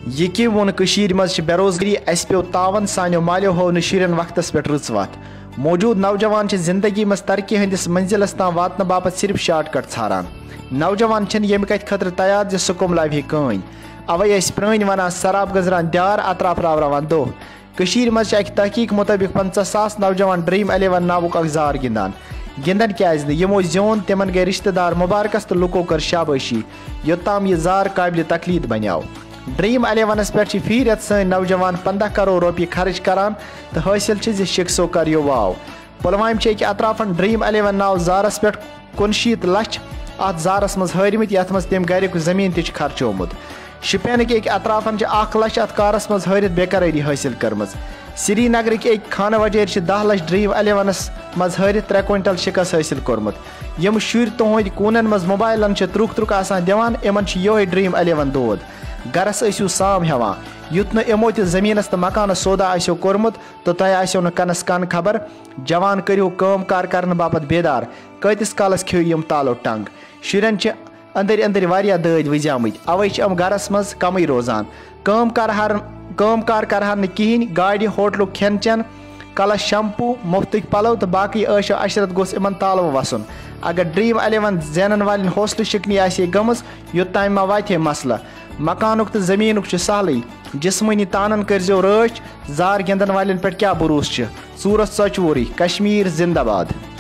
یہ کہ وون مز بے روزگاری اس پیو تعاون سانیو مالیو ہو شرین وقتس پہ رٕژ وتھ موجود نوجوان زندگی مز ترقی ہندس منزلس تام واتن باپت صرف شارٹ کٹ ژھاران نوجوان چھن یم کت خطر تیار ز سکم لاوہ کٲنۍ اوے پرٲنۍ ونان سراب گزران دیار اطراف راوراوان دۄہ کشیر مز اکہ تحقیق مطابق 50,000 نوجوان ڈریم 11 ناوک اخ زار گندان کیاز یمو زیون تمن گئی رشتہ دار مبارکس تو لکو کر شاباشی یوتام یہ زار قابل تقلید بنیو ڈریم 11 پہ فی رت سن نوجوان 15 کروڑ روپیہ خرچ کران تو حاصل زِ شخصو کریو واو پلوامہ چھ اطرافن ڈریم 11 ناو زارس پہ 69 لچھ ات زارس مز ہرمت یت مز تم گھرک زمین تہ خرچومت شپینک اطرافن 1 لچھ ات کارس مز ہرت بے قراری حاصل کرم سری نگرک خانہ وجیر 10 لچھ ڈریم 11 مز ہرت 3 کوئنٹل شکست حاصل کورمت یم شر تہند کونن مز موبائلن ترک آسان دان ان یہ ڈریم 11 دود گرس ٲسِو سام ہیوان یُت نہٕ یمو تہِ زمینس تو مکانس سودا آسیو کورمت تو تۄہہِ آسیو نہٕ کنس کن خبر جوان کٔرِو کٲم کار کرنہٕ باپت بیدار کۭتِس کالس کھیٚیِو یم تالو ٹنگ شُرٮ۪ن چھِ أنٛدرۍ أنٛدرۍ واریاہ دٲدۍ وٕزیمٕتۍ اوے چھِ یِم گرس منٛز کمٕے روزان کٲم کار کرہن نہٕ کِہیٖنۍ گاڑِ ہوٹلُک کھٮ۪ن چٮ۪ن کلس شمپوٗ مفتٕکۍ پلو تہٕ باقٕے عٲشو عشرت گوٚژھ یِمن تالوٕ وسُن اگر ڈریم 11 زینن والٮ۪ن حوصلہٕ شکنی آسہِ ہے گٔمٕژ یوٚتام ما واتہِ ہے مسلہٕ مکانُک تہٕ زمیٖنُک چھُ سہلٕے جسمٲنی تانن کٔرزیو رٲچھ زار گِنٛدن والٮ۪ن پٮ۪ٹھ کیٛاہ بروسہٕ چھُ ژوٗرس ژۄچوُرٕے کشمیٖر زندہ باد